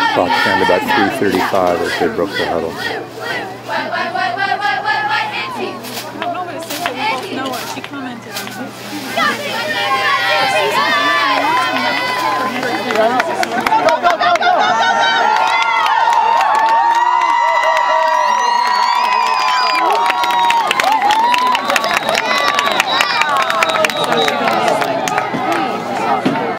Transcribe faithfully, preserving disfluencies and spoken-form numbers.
Clock down to about three thirty-five as they broke the huddle.